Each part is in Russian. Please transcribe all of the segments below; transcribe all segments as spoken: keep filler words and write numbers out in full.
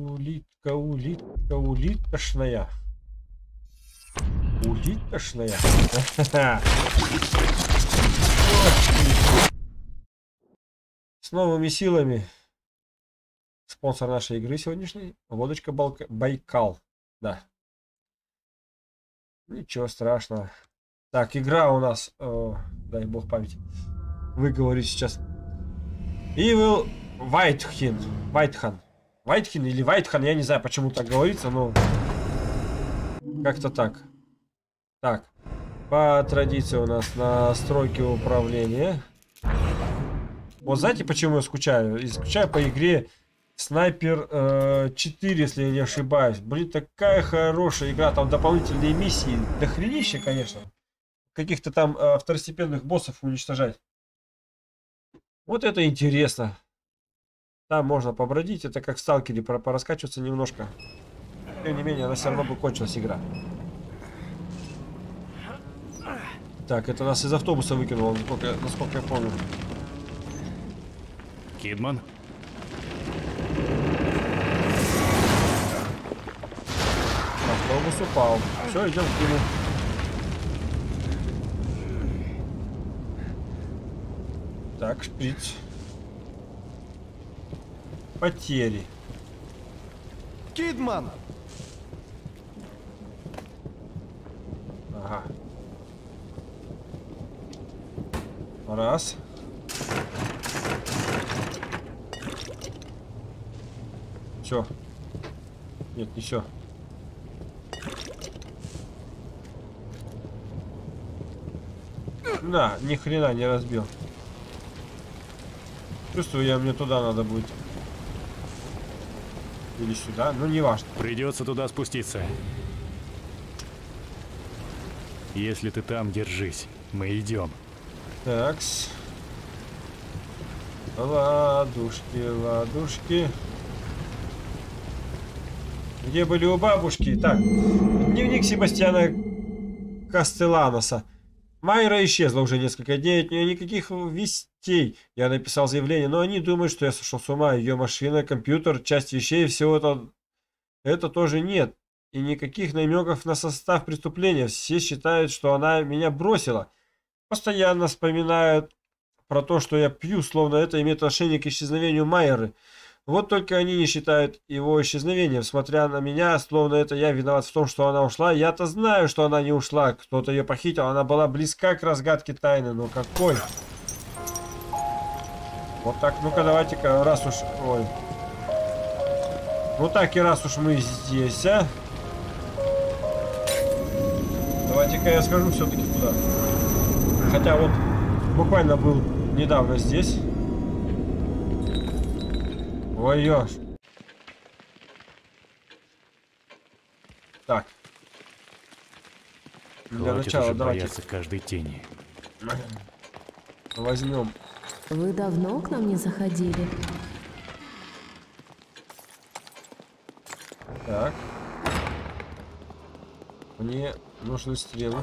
улитка, улитка, улитошная. Улитошная. С новыми силами. Спонсор нашей игры сегодняшней. Водочка Балка... Байкал. Да. Ничего страшного. Так, игра у нас. О, дай бог памяти. Вы говорите сейчас. Evil Whitehin. Whitehan. Whitehin или Whitehan, я не знаю, почему так говорится, но как-то так. Так. По традиции у нас настройки управления. Вот знаете, почему я скучаю? Я скучаю по игре Снайпер э, четыре, если я не ошибаюсь. Блин, такая хорошая игра. Там дополнительные миссии. Дохренища, конечно. Каких-то там э, второстепенных боссов уничтожать. Вот это интересно. Там можно побродить. Это как в Сталкере, пораскачиваться немножко. Тем не менее, она все равно бы кончилась игра. Так, это нас из автобуса выкинуло, насколько, насколько я помню. Кидман? Автобус упал. Все, идем к нему. Так, шприц. Потери. Кидман! Ага. Раз. Все. Нет, не все. Да, ни хрена не разбил. Чувствую, я мне туда надо будет. Или сюда, ну не важно. Придется туда спуститься. Если ты там, держись. Мы идем. Такс. Ладушки, ладушки. Где были у бабушки? Так, дневник Себастьяна Кастеланоса. Майра исчезла уже несколько дней, от нее никаких вестей. Я написал заявление, но они думают, что я сошел с ума. Ее машина, компьютер, часть вещей, всего это, это тоже нет. И никаких намеков на состав преступления. Все считают, что она меня бросила. Постоянно вспоминают про то, что я пью, словно это имеет отношение к исчезновению Майеры. Вот только они не считают его исчезновением, смотря на меня, словно это я виноват в том, что она ушла. Я-то знаю, что она не ушла, кто-то ее похитил, она была близка к разгадке тайны, но какой? Вот так, ну-ка давайте-ка, раз уж... Ой. Ну так и раз уж мы здесь, а? Давайте-ка я схожу все-таки туда. Хотя вот буквально был недавно здесь. Ой-ё. Так. Для Хватит начала уже давайте бояться каждой тени. возьмем. Вы давно к нам не заходили? Так. Мне нужны стрелы.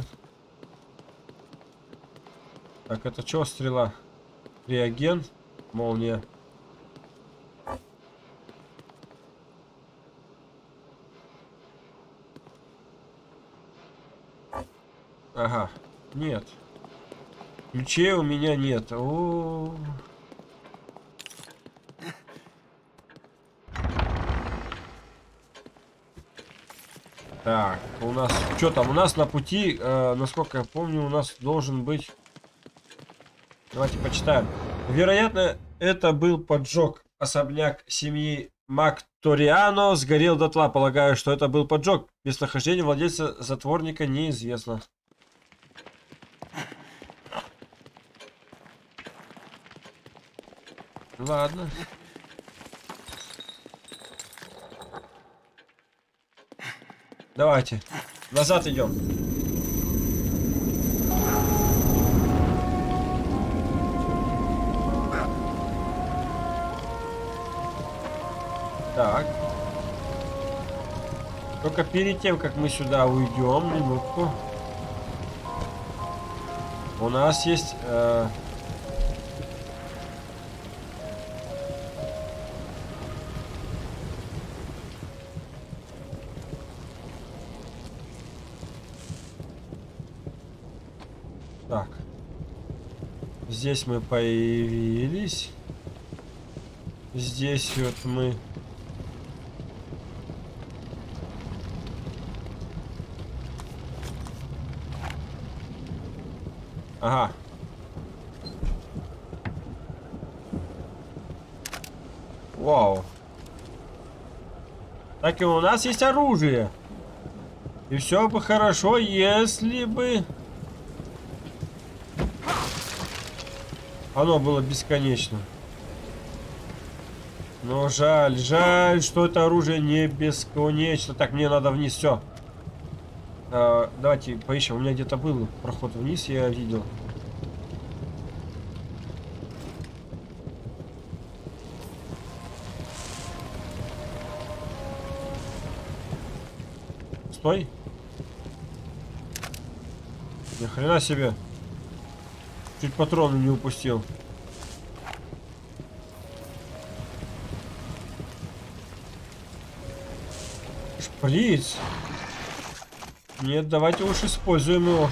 Так, это что стрела? Реагент, молния. Ага, нет. Ключей у меня нет. О -о -о. Так, у нас... Что там? У нас на пути, э, насколько я помню, у нас должен быть... Давайте почитаем. Вероятно, это был поджог. Особняк семьи Макториано сгорел дотла. Полагаю, что это был поджог. Местонахождение владельца затворника неизвестно. Ладно. Давайте. Назад идем. Так. Только перед тем, как мы сюда уйдем, минутку. У нас есть... Э Так. Здесь мы появились. Здесь вот мы... Ага. Вау. Так и у нас есть оружие. И все бы хорошо, если бы... Оно было бесконечно. Но жаль, жаль, что это оружие не бесконечно. Так, мне надо вниз, все. А, давайте поищем. У меня где-то был проход вниз, я видел. Стой. Ни хрена себе. Чуть патроны не упустил. Шприц. Нет, давайте уж используем его.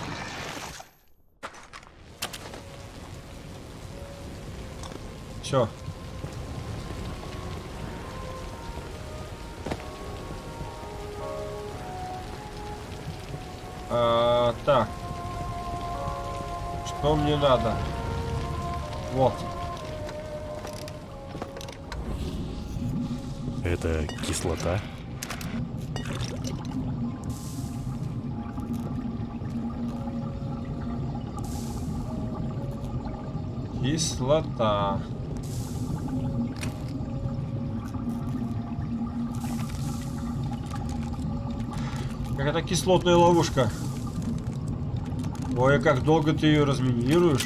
Все. А, так. Что мне надо? Вот. Это кислота? Кислота. Какая-то кислотная ловушка. Ой, как долго ты ее разминируешь?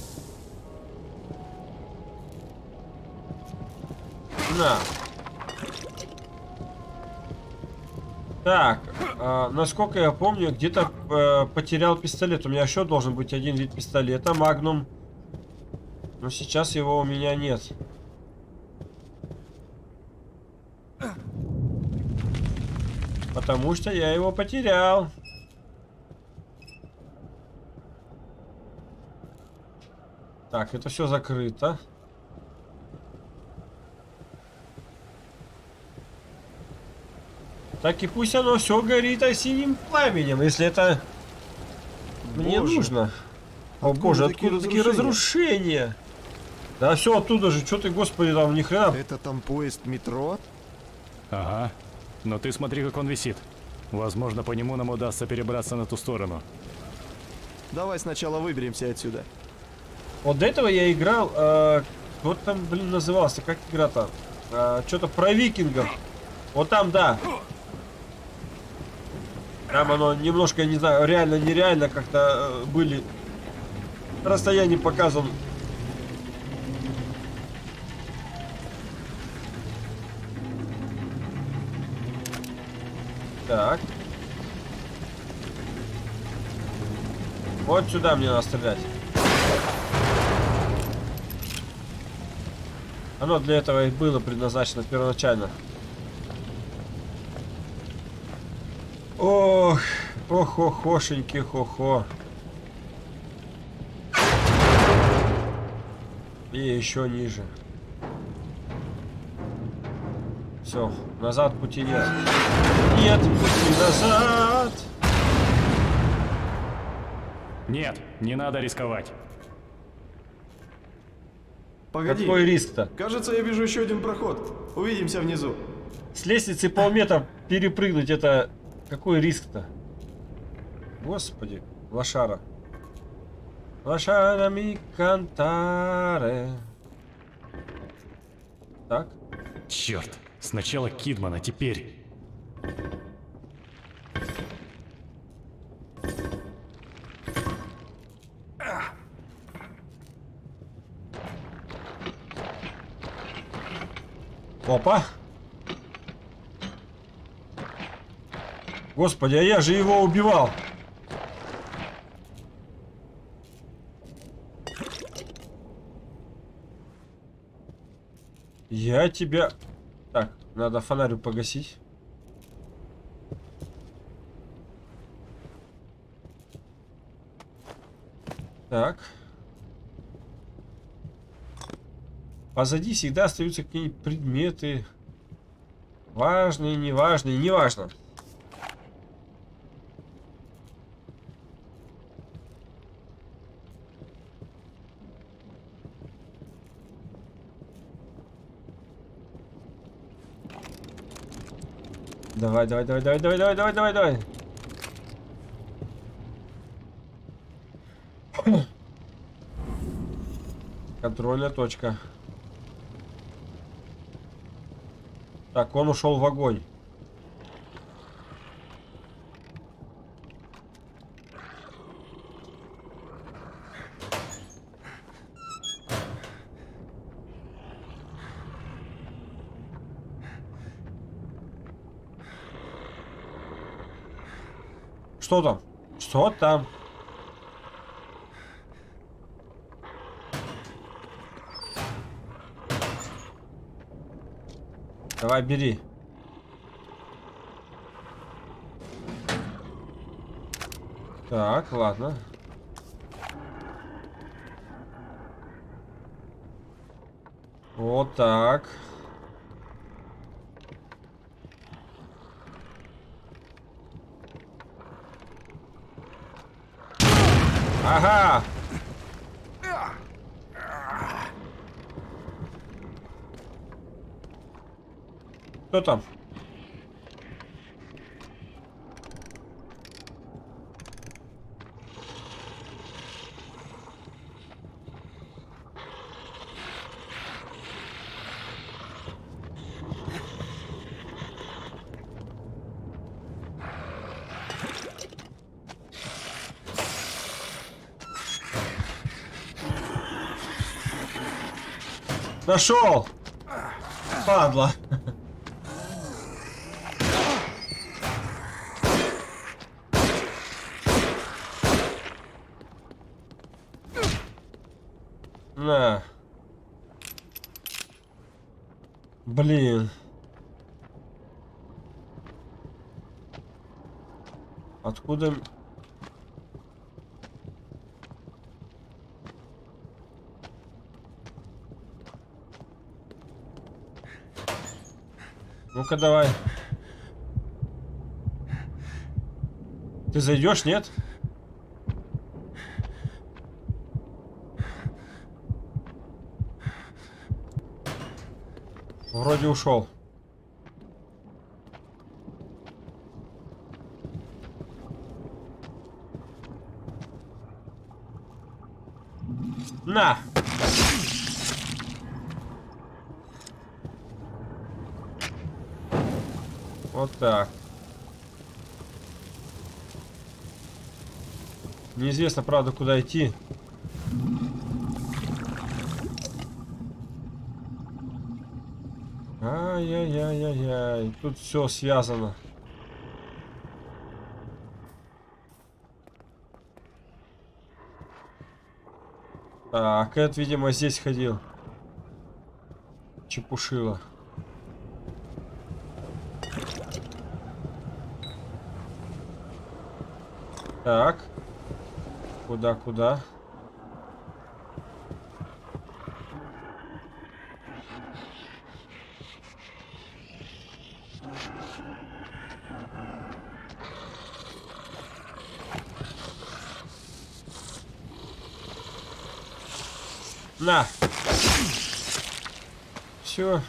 На. Так, э, насколько я помню, где-то э, потерял пистолет. У меня еще должен быть один вид пистолета, Магнум. Но сейчас его у меня нет. Потому что я его потерял. Так, это все закрыто. Так и пусть оно все горит синим пламенем, если это мне Боже. нужно. О Откуда боже, такие откуда такие разрушения? Да все оттуда же, что ты, господи, там ни хрена. Это там поезд метро? Ага. Но ты смотри, как он висит. Возможно, по нему нам удастся перебраться на ту сторону. Давай сначала выберемся отсюда. Вот до этого я играл, э, вот там, блин, назывался, как игра-то? Э, Что-то про викингов. Вот там, да. Там оно немножко, не знаю, реально, нереально как-то э, были. Расстояние показано. Так. Вот сюда мне надо стрелять. Оно для этого и было предназначено первоначально. Ох, ох-охошеньки, хо-хо. И еще ниже. Все, назад пути нет. Нет пути назад. Нет, не надо рисковать. Погоди. Какой риск-то? Кажется, я вижу еще один проход. Увидимся внизу. С лестницы полметра перепрыгнуть, это какой риск-то? Господи, лошара. Лошара ми кантаре. Так. Черт, сначала Кидман, а теперь... Опа. Господи, а я же его убивал. Я тебя... Так, надо фонарь погасить. Так. Позади всегда остаются какие-нибудь предметы. Важные, неважные, неважно. Давай, давай, давай, давай, давай, давай, давай, давай, давай. Контрольная точка. Так, он ушел в огонь. Что там? Что там? Давай, бери. Так, ладно. Вот так. Ага! Кто там? Нашел! Падла! На. Блин. Откуда... Ну-ка, давай. Ты зайдешь, нет? Вроде ушел. На! Вот так. Неизвестно, правда, куда идти. Ай-яй-яй-яй-яй. Тут все связано. Так, Эд, видимо, здесь ходил. Чепушила. Так. Куда, куда? На. Все.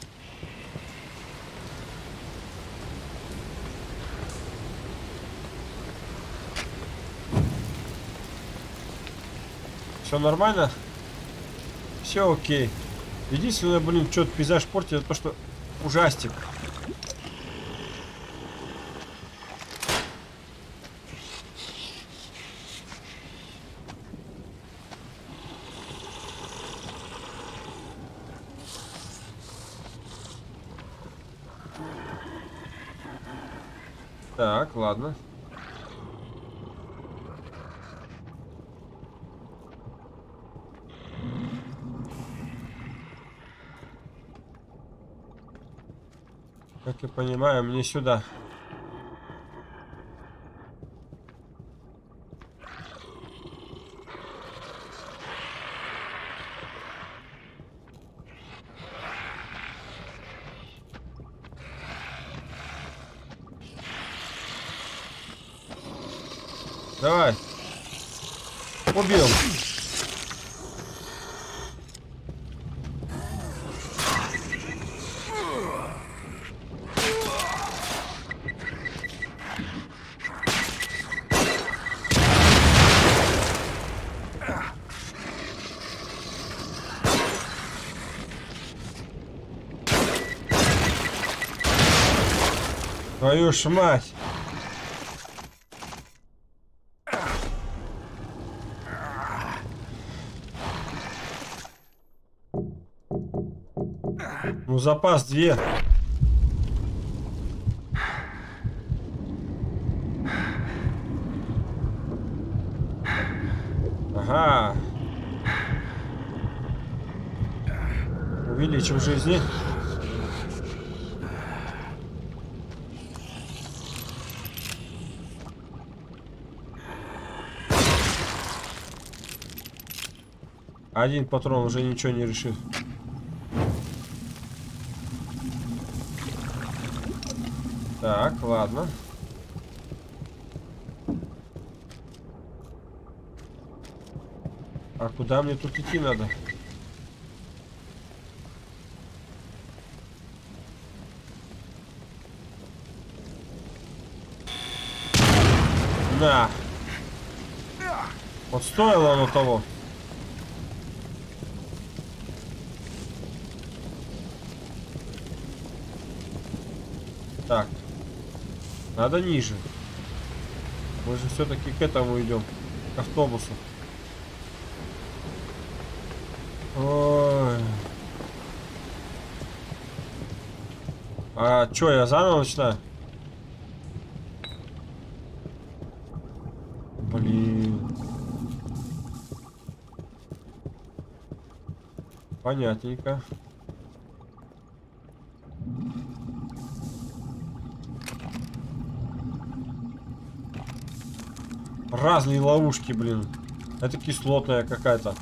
Все нормально? Все окей. Единственное, блин, что-то пейзаж портит, это то, что ужастик. Так, ладно. Как я понимаю, мне сюда. Давай. Убил. Твою ж мать. Ну, запас две. Ага. Увеличим жизни. Один патрон уже ничего не решит. Так, ладно. А куда мне тут идти надо? На. Вот стоило оно того. Так. Надо ниже. Мы же все-таки к этому идем. К автобусу. Ой. А чё, я заново начинаю? Блин. Понятненько. Разные ловушки, блин. Это кислотная какая-то.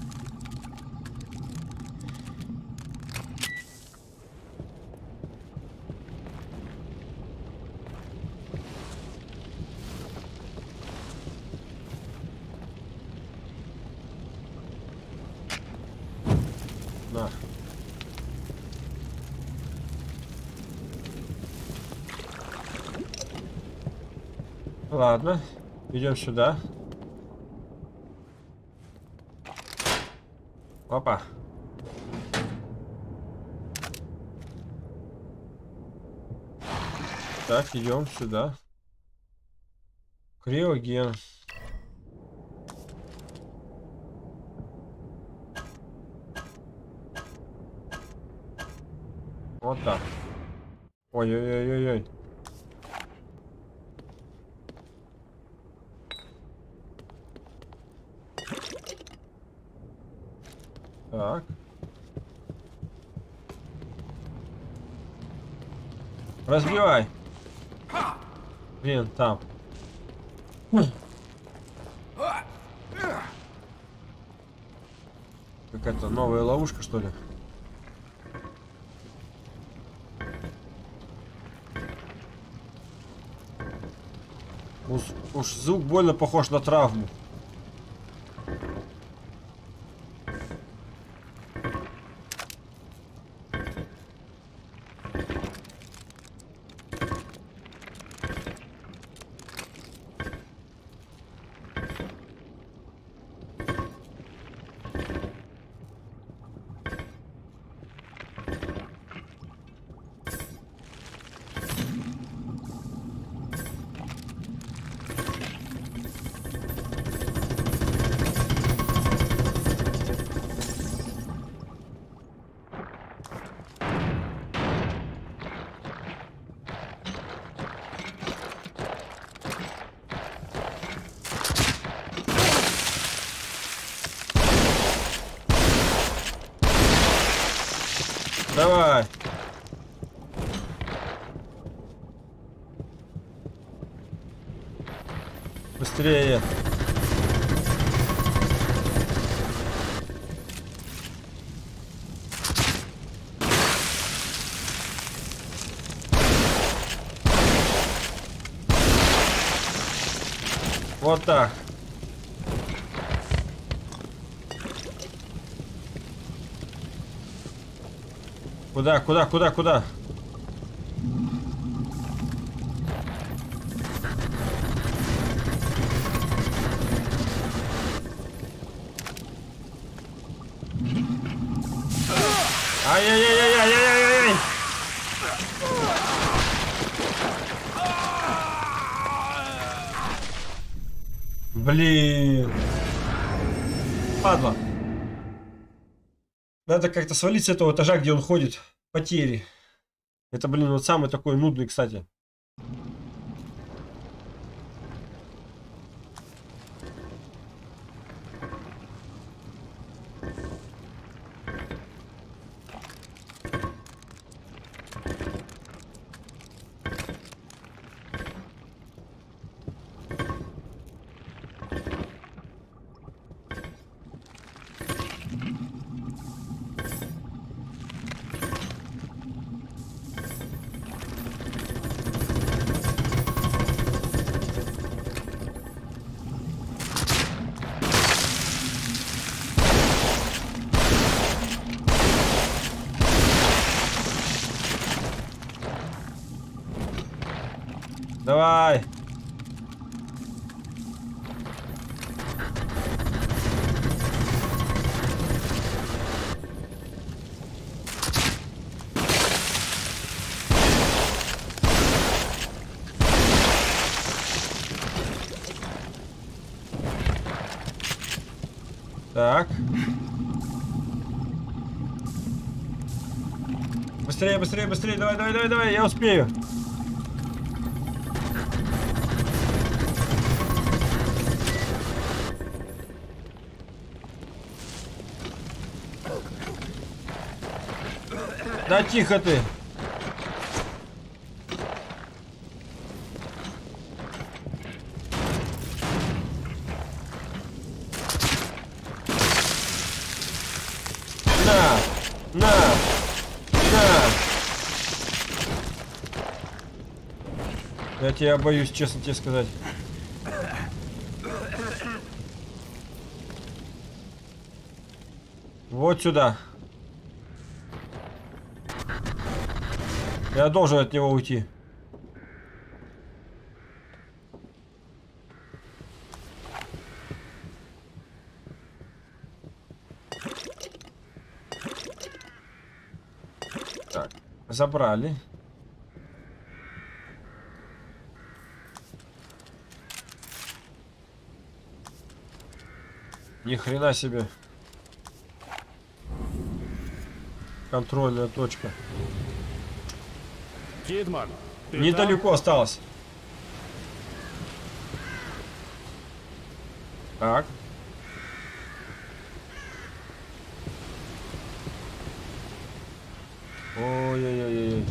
На. Ладно. Идем сюда. Опа. Так, идем сюда. Криоген. Вот так. Ой-ой-ой-ой-ой. Так. Разбивай. Блин, там. Какая-то новая ловушка, что ли? Уж, уж звук больно похож на травму. Давай. Быстрее. Вот так. Куда, куда, куда, куда? Ай-яй-яй-яй-яй-яй-яй-яй! Блин. Падла. Надо как-то свалить с этого этажа, где он ходит. Потери. Это, блин, вот самый такой нудный, кстати. Давай. Так. Быстрее, быстрее, быстрее. Давай, давай, давай, давай. Я успею. Да тихо ты. На, на, на. Я тебя боюсь, честно тебе сказать. Вот сюда. Я должен от него уйти. Так, забрали. Ни хрена себе. Контрольная точка. Кидман, ты Недалеко там? осталось. Так. Ой-ой-ой-ой.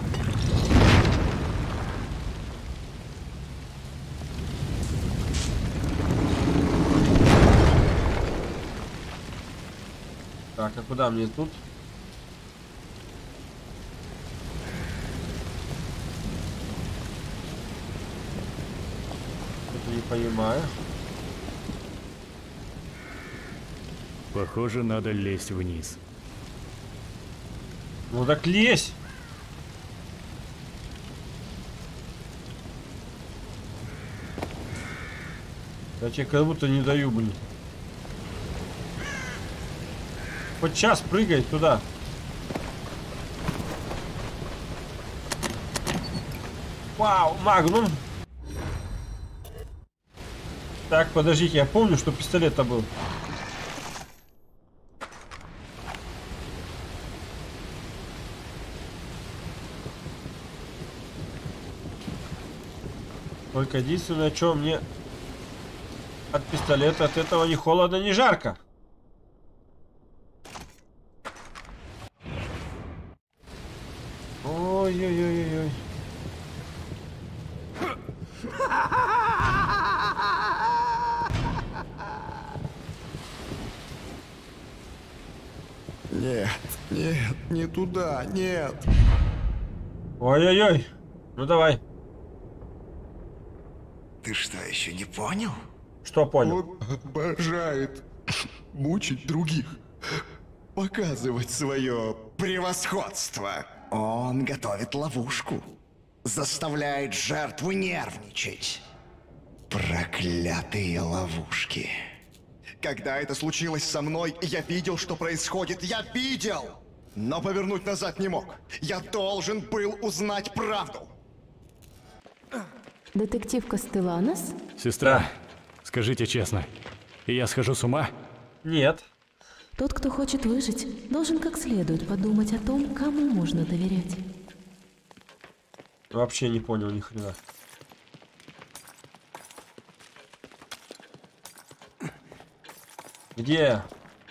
Так, а куда мне тут? Не понимаю. Похоже, надо лезть вниз. Ну так лезь. Я тебе как будто не даю, блин. Хоть час прыгай туда. Вау, магнум. Так, подождите, я помню, что пистолет-то был. Только единственное, что мне от пистолета от этого ни холодно, ни жарко. Ой-ой-ой-ой. Нет, нет, не туда, нет. Ой-ой-ой. Ну давай. Ты что, еще не понял? Что понял? Он обожает мучить других. показывать свое Превосходство! Он готовит ловушку. Заставляет жертву нервничать. Проклятые ловушки. Когда это случилось со мной, я видел, что происходит. Я видел! Но повернуть назад не мог. Я должен был узнать правду. Детектив Кастеланос? Сестра, скажите честно, и я схожу с ума? Нет. Тот, кто хочет выжить, должен как следует подумать о том, кому можно доверять. Вообще не понял ни хрена. Где?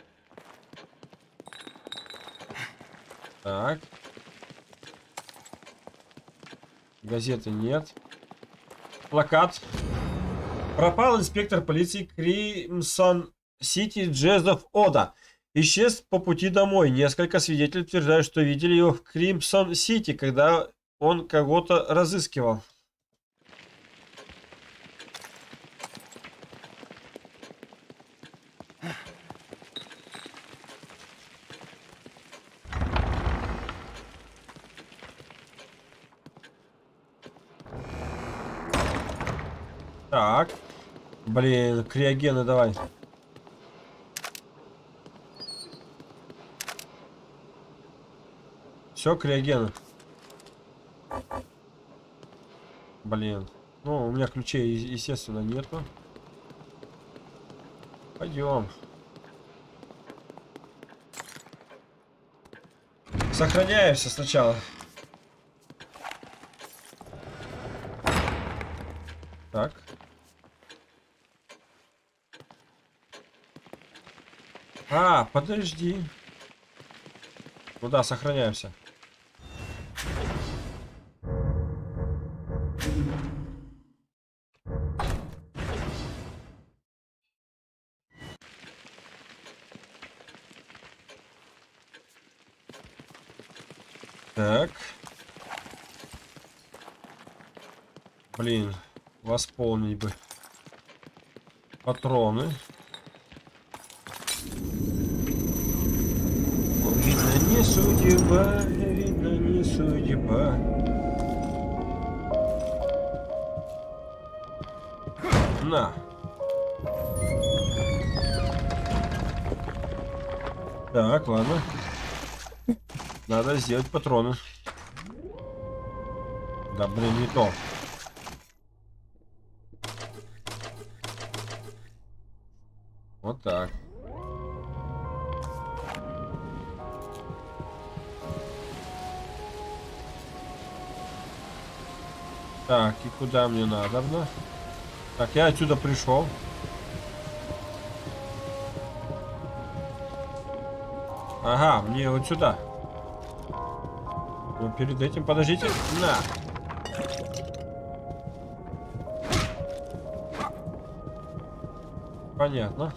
Так. Газеты нет. Плакат. Пропал инспектор полиции Кримсон Сити Джозеф Ода. Исчез по пути домой. Несколько свидетелей утверждают, что видели его в Кримсон Сити, когда он кого-то разыскивал. Так. Блин, криогены давай. Все, криогены. Блин. Ну, у меня ключей, естественно, нету. Пойдем. Сохраняемся сначала. Так. А, подожди. Ну да, сохраняемся. Так. Блин, восполнить бы патроны. Видно, не судьба, видно, не судьба. На. Так, ладно. Надо сделать патроны. Да, блин, не то. Вот так. Так, и куда мне надо? Так, я отсюда пришел. Ага, мне вот сюда. Но перед этим, подождите. На. Понятно.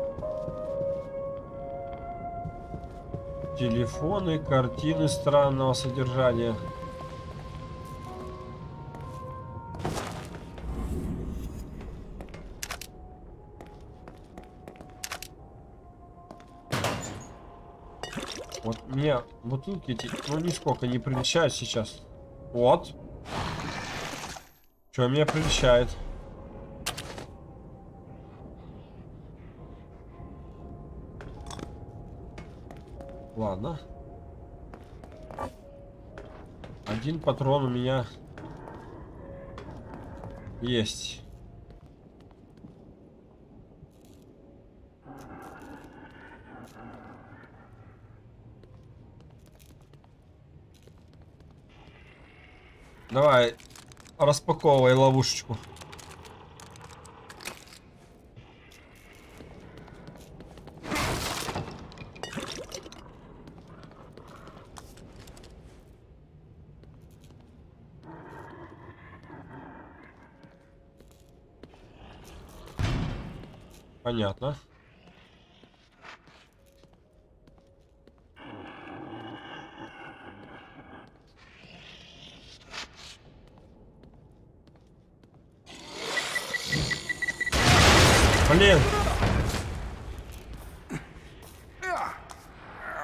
Телефоны, картины странного содержания. Вот мне бутылки эти, ну, нисколько не прельщают сейчас. Вот. Что меня прельщает? Ладно. Один патрон у меня есть. Давай, распаковывай ловушечку. Понятно. Блин.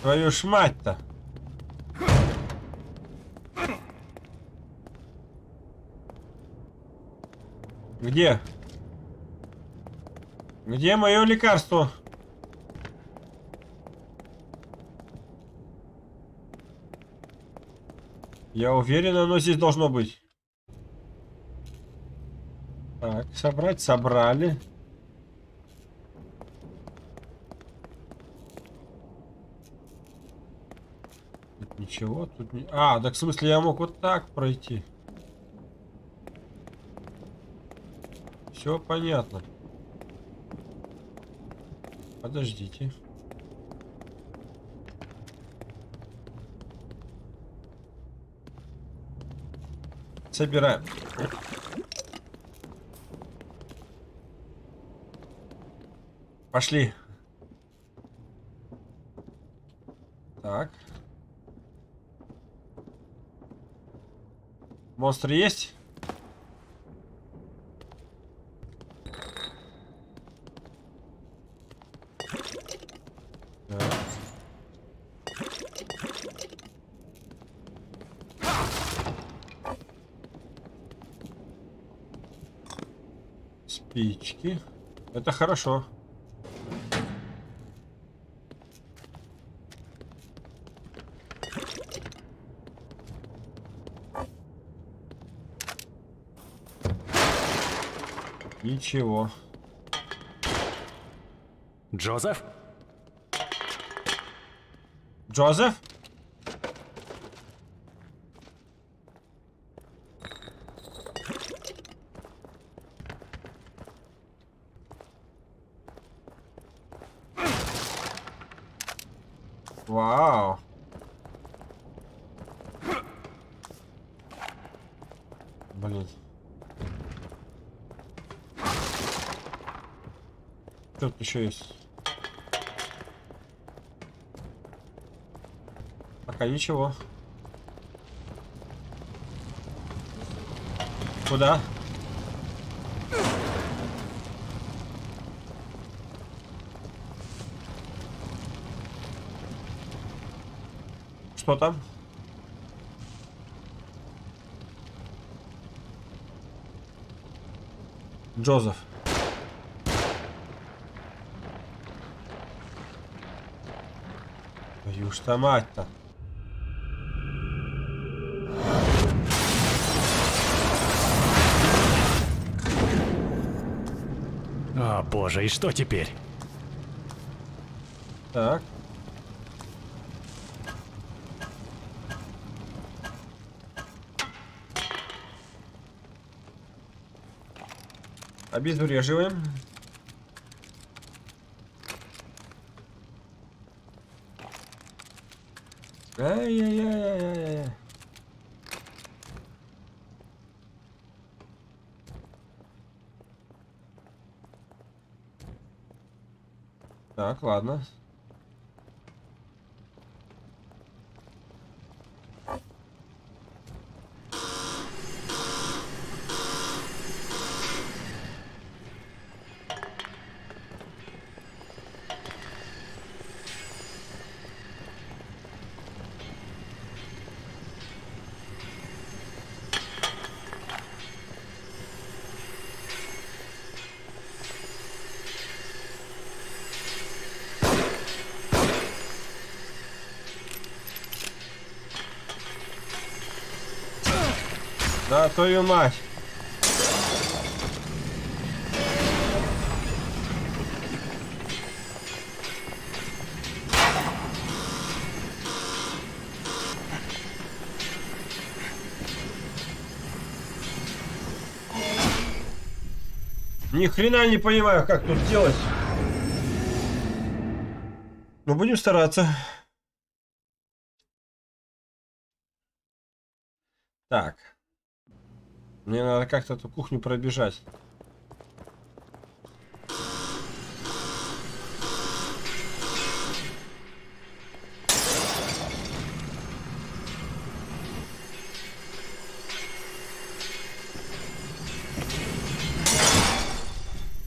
Твою ж мать-то. Где? Где мое лекарство? Я уверен, оно здесь должно быть. Так, собрать, собрали. Тут ничего, тут не... А, так в смысле я мог вот так пройти. Все понятно. Подождите. Собираем. Пошли. Так. Монстры есть? Так. Спички. Это хорошо. Ничего. Джозеф? Джозеф? Вау. Блин. Что тут еще есть? Пока ничего. Куда? Что там? Джозеф. Твою ж мать-то. О, боже, и что теперь? Так. Обезвреживаем. Ай-яй-яй-яй-яй. Так, ладно. Да, твою мать. Ни хрена не понимаю, как тут делать. Но будем стараться. Так. Мне надо как-то эту кухню пробежать.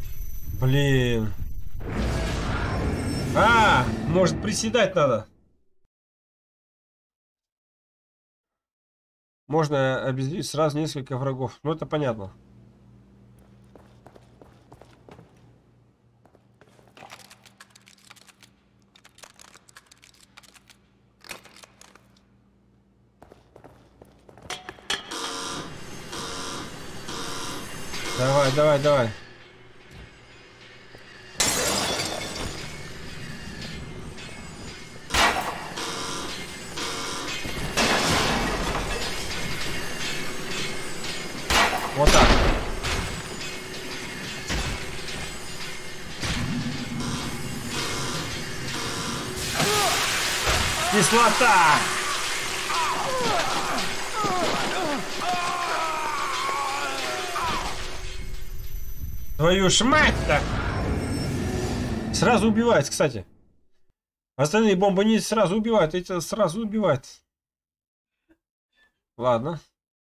Блин. А, может приседать надо. Можно обезвредить сразу несколько врагов. Ну, это понятно. Давай, давай, давай. Вот так. Кислота! Твою ж мать-то! Сразу убивает, кстати. Остальные бомбы не сразу убивают, эти сразу убивают. Ладно.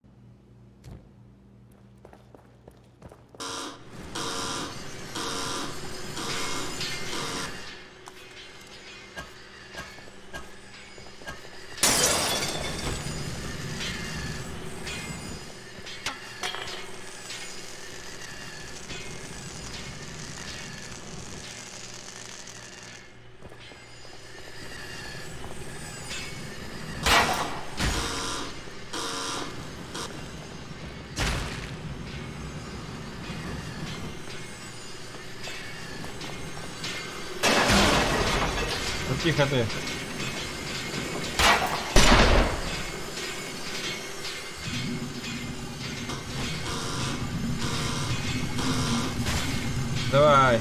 Тихо ты. Давай.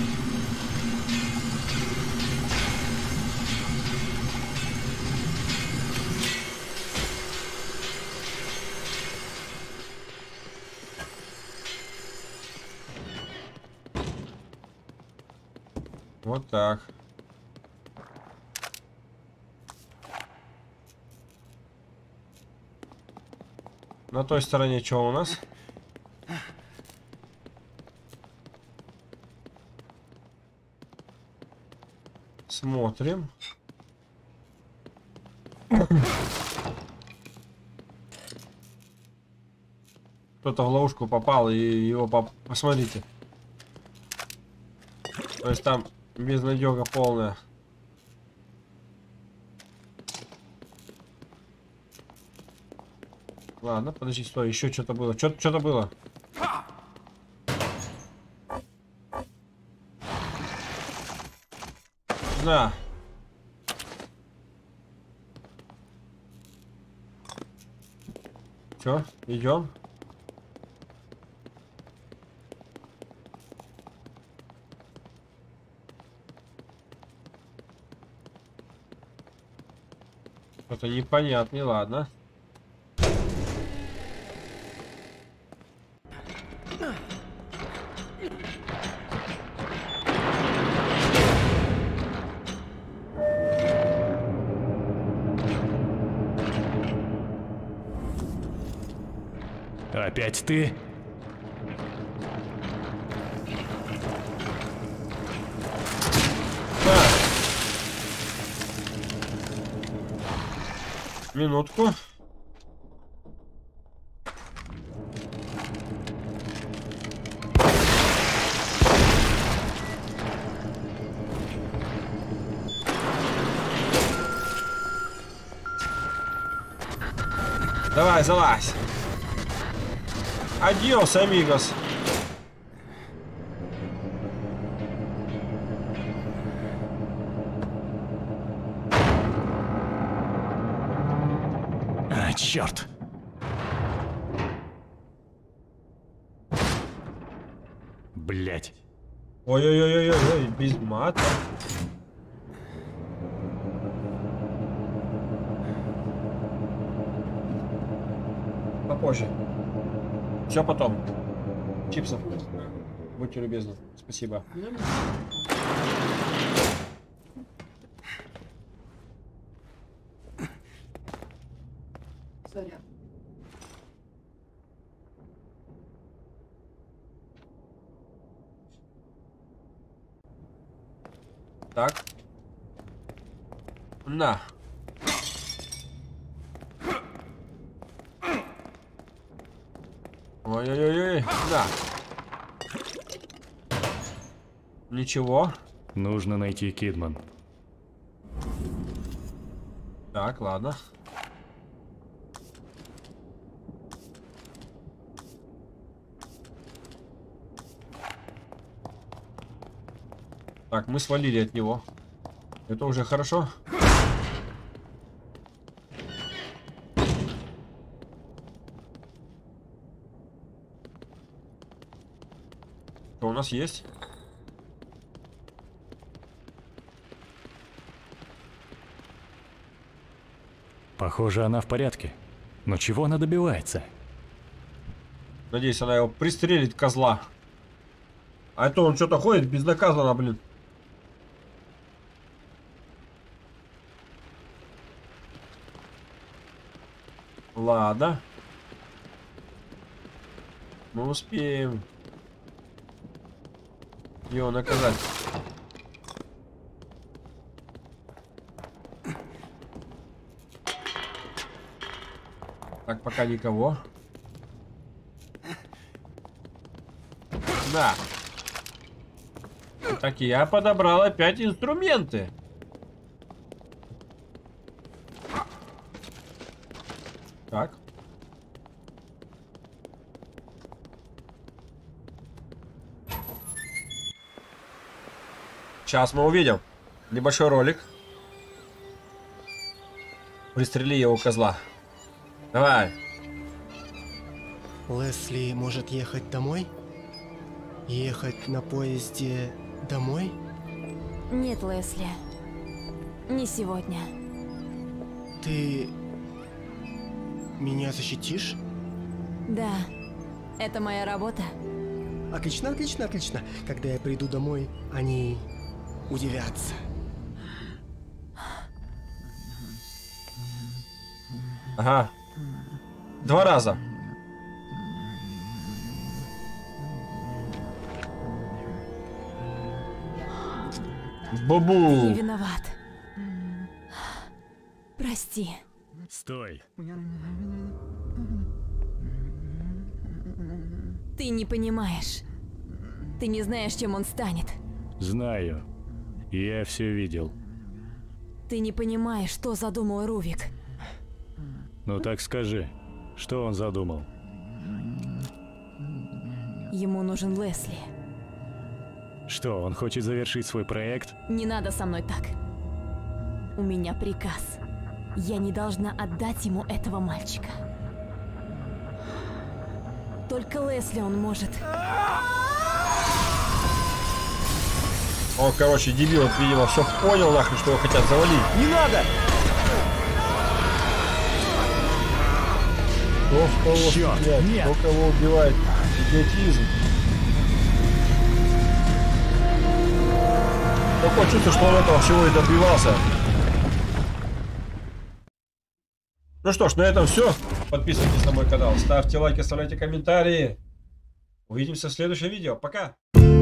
Вот так. На той стороне что у нас? Смотрим. Кто-то в ловушку попал, и его поп... посмотрите. То есть там безнадега полная. Ладно, подожди, стой, еще что-то было. Что-то что-то было. Да. Че, идем? Что-то непонятно, ладно. Опять ты? Так. Минутку. Давай, залазь. Адиос, амигос. А, черт. Блять. Ой-ой-ой-ой-ой, без мата. Попозже. Все потом. Чипсов. Будьте любезны. Спасибо. Так. На. Ой-ой-ой, да. Ничего. Нужно найти Кидман. Так, ладно. Так, мы свалили от него. Это уже хорошо. Что у нас есть? Похоже, она в порядке. Но чего она добивается? Надеюсь, она его пристрелит, козла. А то он что-то ходит безнаказанно, блин. Ладно. Мы успеем его наказать. Так, пока никого. Да. Так, я подобрал опять инструменты. Так. Сейчас мы увидим небольшой ролик. Пристрели его, козла. Давай. Лесли может ехать домой? Ехать на поезде домой? Нет, Лесли. Не сегодня. Ты меня защитишь? Да. Это моя работа. Отлично, отлично, отлично. Когда я приду домой, они удивятся. Ага. Два раза. Бабу. Ты не виноват. Прости. Стой. Ты не понимаешь. Ты не знаешь, чем он станет. Знаю. Я все видел. Ты не понимаешь, что задумал Рувик. Ну так скажи, что он задумал? Ему нужен Лесли. Что, он хочет завершить свой проект? Не надо со мной так. У меня приказ. Я не должна отдать ему этого мальчика. Только Лесли он может. Он, короче, дебил, видимо, все понял нахрен, что его хотят завалить. Не надо! Кто в кого стреляет, кто кого убивает. Идиотизм. Такое чувство, что он этого всего и добивался. Ну что ж, на этом все. Подписывайтесь на мой канал, ставьте лайки, оставляйте комментарии. Увидимся в следующем видео. Пока!